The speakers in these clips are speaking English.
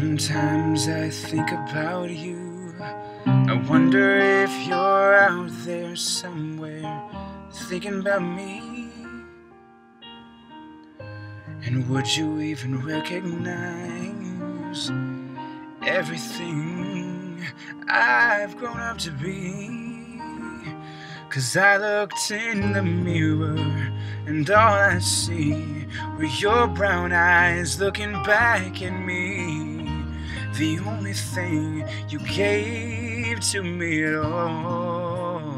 Sometimes I think about you. I wonder if you're out there somewhere thinking about me. And would you even recognize everything I've grown up to be? 'Cause I looked in the mirror and all I see were your brown eyes looking back at me. The only thing you gave to me at all.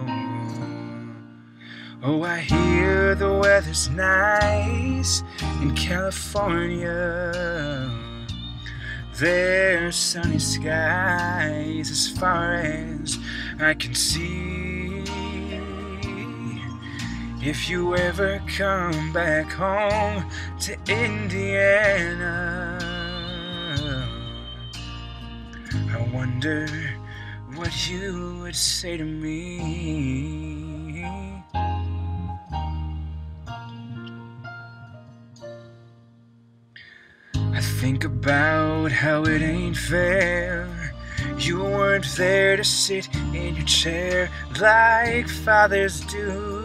Oh, I hear the weather's nice in California. There's sunny skies as far as I can see. If you ever come back home to Indiana, I wonder what you would say to me. I think about how it ain't fair. You weren't there to sit in your chair like fathers do.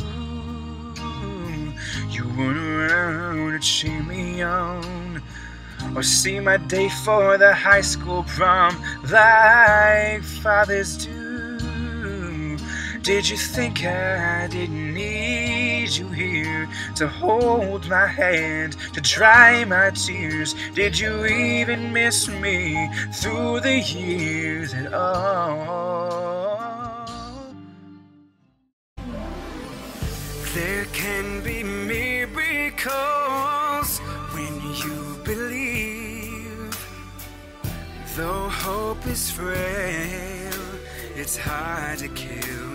You weren't around to cheer me on or see my day for the high school prom like fathers do. Did you think I didn't need you here to hold my hand, to dry my tears? Did you even miss me through the years at all? There can be miracles when you believe. Though hope is frail, it's hard to kill.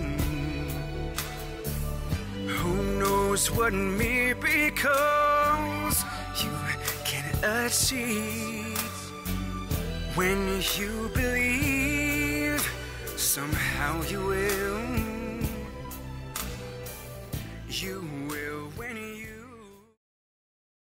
Who knows what miracles you can achieve? When you believe, somehow you will. You